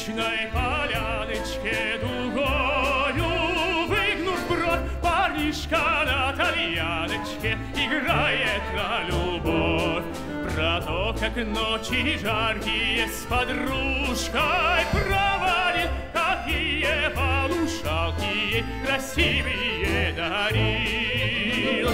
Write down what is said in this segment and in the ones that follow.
скучной поляночке дугою, выгнув бровь, парнишка на тальяночке играет на любовь. Про то, как ночи жаркие с подружкой проводит, какие полушалки ей красивые дарил.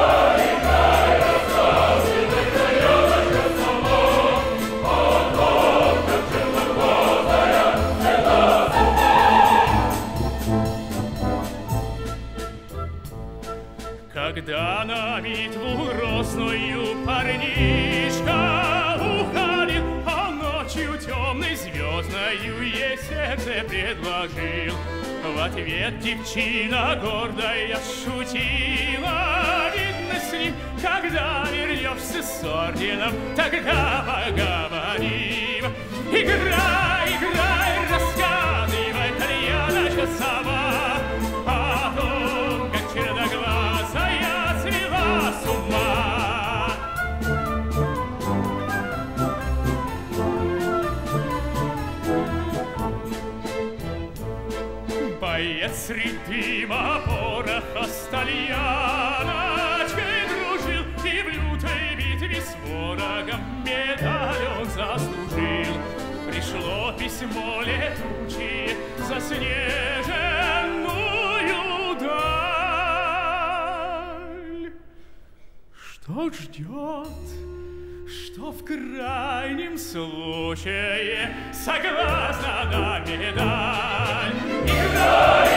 Когда на битву грозную парнишка уходил, а ночью темной звездною ей сердце предложил. В ответ девчина гордая шутила: видно, с ним, когда вернешься с орденом, тогда поговорим. Играй, играй, рассказывай, тальяночка сама, о том, как черноглазая свела с ума. Боец среди дыма пороха с тальяночкой дружил, и в лютой битве с ворогом медаль он заслужил. Пришло письмо летучее, заснеженную даль. Что ждет, что в крайнем случае согласна на медаль. Играй!